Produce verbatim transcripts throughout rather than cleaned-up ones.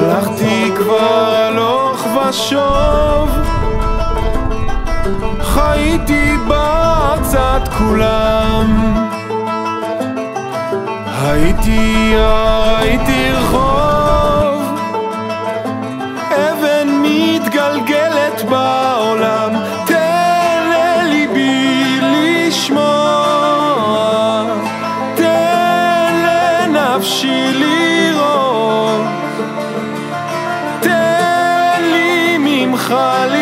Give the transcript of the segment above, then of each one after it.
הלכתי כבר הלוך ושוב, חייתי בארצת כולם. הייתי הייתי רחוב, אבן מתגלגלת בעולם. תן לליבי לשמוע, תן לנפשי לראות, תן לי ממך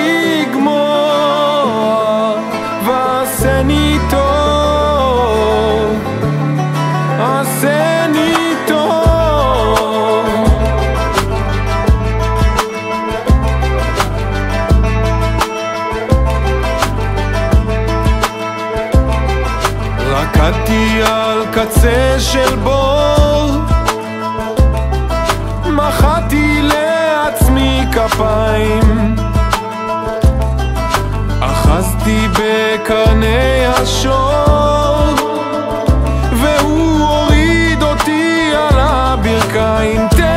לגמור, ועשני טוב, עשני טוב. רקדתי על קצה של בור, מחאתי לעצמי כפיים, אחזתי בקרני השור, והוא הוריד אותי על הברכיים.